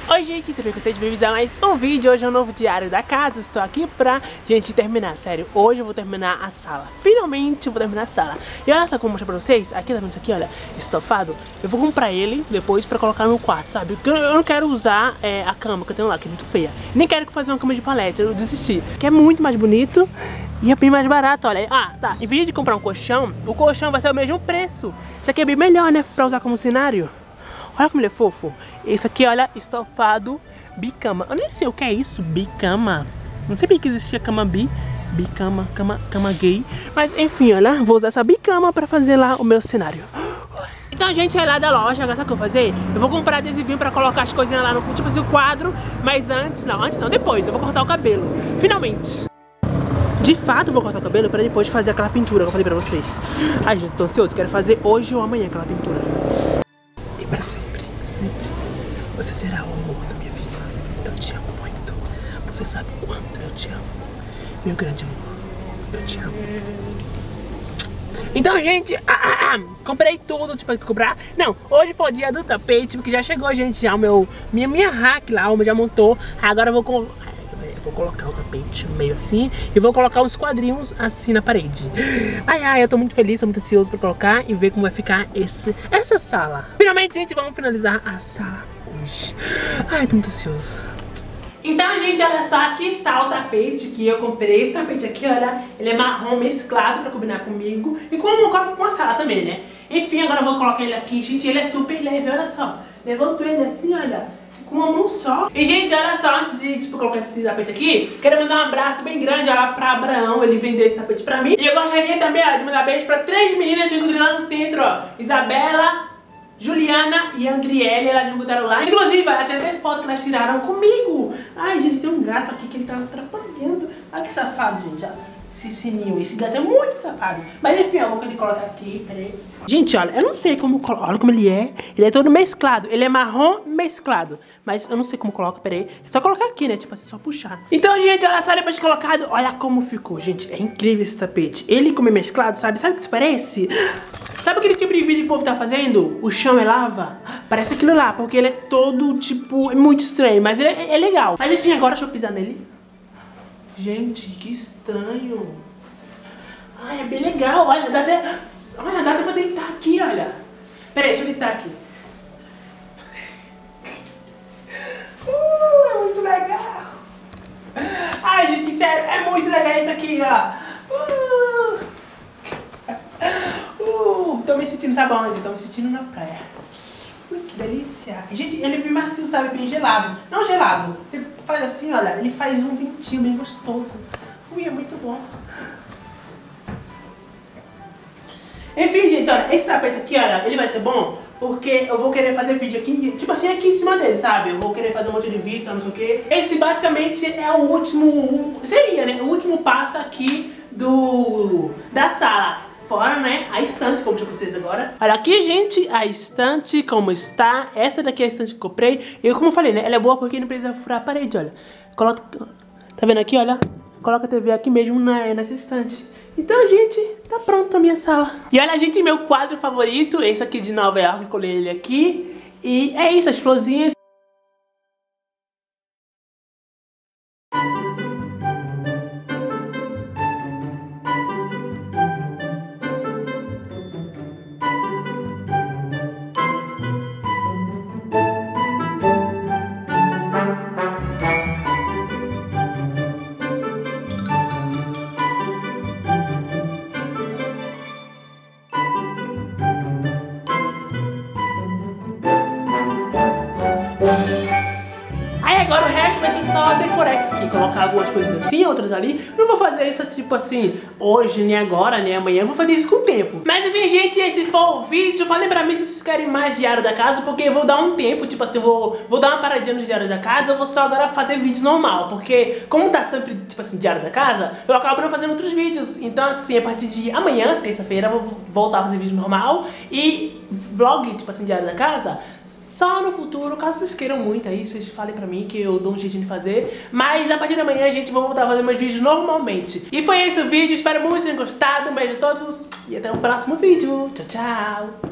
Oi gente, tudo bem com vocês? Bem-vindos a mais um vídeo. Hoje é um novo diário da casa. Estou aqui pra gente terminar, sério. Hoje eu vou terminar a sala. Finalmente eu vou terminar a sala. E olha só como eu vou mostrar pra vocês. Aqui, tá vendo isso aqui, olha, estofado. Eu vou comprar ele depois pra colocar no quarto, sabe? Porque eu não quero usar a cama que eu tenho lá, que é muito feia. Nem quero fazer uma cama de palete, eu desisti. Que é muito mais bonito e é bem mais barato, olha. Ah, tá, em vez de comprar um colchão, o colchão vai ser o mesmo preço. Isso aqui é bem melhor, né, pra usar como cenário. Olha como ele é fofo. Esse aqui, olha, estofado bicama. Eu nem sei o que é isso, bicama. Não sabia que existia cama bicama, cama gay. Mas enfim, olha, vou usar essa bicama pra fazer lá o meu cenário. Então, gente, é lá da loja, agora sabe o que eu vou fazer? Eu vou comprar adesivinho pra colocar as coisinhas lá no, tipo assim, o quadro. Mas antes não, depois. Eu vou cortar o cabelo, finalmente. De fato, eu vou cortar o cabelo pra depois fazer aquela pintura que eu falei pra vocês. Ai, gente, tô ansioso, quero fazer hoje ou amanhã aquela pintura. E pra sempre, sempre. Você será o amor da minha vida. Eu te amo muito. Você sabe o quanto eu te amo. Meu grande amor, eu te amo. Então, gente, comprei tudo, tipo, comprar. Não, hoje foi o dia do tapete, porque já chegou, gente, já o minha rack lá, já montou. Agora eu vou colocar o tapete meio assim e vou colocar uns quadrinhos assim na parede. Ai, eu tô muito feliz, tô muito ansioso pra colocar e ver como vai ficar essa sala. Finalmente, gente, vamos finalizar a sala hoje. Ai, tô muito ansioso. Então, gente, olha só, aqui está o tapete que eu comprei. Esse tapete aqui, olha, ele é marrom mesclado pra combinar comigo e com a sala também, né? Enfim, agora eu vou colocar ele aqui. Gente, ele é super leve, olha só. Levanto ele assim, olha, com uma mão só. E, gente, olha só, antes de, tipo, colocar esse tapete aqui, quero mandar um abraço bem grande, olha, pra Abraão. Ele vendeu esse tapete pra mim. E eu gostaria também, ó, de mandar beijo pra 3 meninas que eu encontrei lá no centro, ó. Isabela, Juliana e Andriele, elas me botaram lá. Inclusive, até tem foto que elas tiraram comigo. Ai, gente, tem um gato aqui que ele tá atrapalhando. Olha que safado, gente, ó. Esse sininho, esse gato é muito safado. Mas enfim, eu vou colocar aqui, peraí. Gente, olha, eu não sei como coloca. Olha como ele é. Ele é todo mesclado. Ele é marrom mesclado. Mas eu não sei como coloca, peraí. É só colocar aqui, né? Tipo assim, só puxar. Então, gente, olha só, depois de colocado, olha como ficou, gente. É incrível esse tapete. Ele como é mesclado, sabe? Sabe o que isso parece? Sabe aquele tipo de vídeo que o povo tá fazendo? O chão é lava? Parece aquilo lá, porque ele é todo, tipo, é muito estranho. Mas ele é legal. Mas enfim, agora deixa eu pisar nele. Gente, que estranho. Ai, é bem legal. Olha, dá até pra deitar aqui, olha. Pera aí, deixa eu deitar aqui. É muito legal. Ai, gente, sério, é muito legal isso aqui, ó. Tô me sentindo, sabe onde? Tô me sentindo na praia. Ui, que delícia. Gente, ele é bem macio, sabe? Bem gelado. Não gelado. Você faz assim, olha, ele faz um ventinho bem gostoso. Ui, é muito bom. Enfim, gente, olha, esse tapete aqui, olha, ele vai ser bom porque eu vou querer fazer vídeo aqui, tipo assim, aqui em cima dele, sabe? Eu vou querer fazer um monte de vídeo, não sei o que. Esse basicamente é o último, seria, né? O último passo aqui da sala. Fora, né, a estante, como eu pra vocês agora. Olha aqui, gente, a estante como está. Essa daqui é a estante que eu comprei. E como eu falei, né, ela é boa porque não precisa furar a parede, olha. Coloca, tá vendo aqui, olha? Coloca a TV aqui mesmo nessa estante. Então, gente, tá pronto a minha sala. E olha, gente, meu quadro favorito, esse aqui de Nova York, eu colei ele aqui. E é isso, as florzinhas. Agora o resto vai ser só decorar isso aqui, colocar algumas coisas assim, outras ali. Não vou fazer isso tipo assim, hoje, nem agora, nem amanhã. Eu vou fazer isso com o tempo. Mas enfim, gente, esse foi o vídeo. Falem pra mim se vocês querem mais diário da casa, porque eu vou dar um tempo, tipo assim, vou dar uma paradinha no diário da casa. Eu vou só agora fazer vídeos normal, porque como tá sempre, tipo assim, diário da casa, eu acabo não fazendo outros vídeos. Então assim, a partir de amanhã, terça-feira, eu vou voltar a fazer vídeo normal. E vlog, tipo assim, diário da casa, só no futuro, caso vocês queiram muito aí, vocês falem pra mim que eu dou um jeitinho de fazer. Mas a partir de amanhã a gente vai voltar a fazer meus vídeos normalmente. E foi esse o vídeo, espero muito que tenham gostado. Um beijo a todos e até o próximo vídeo. Tchau, tchau!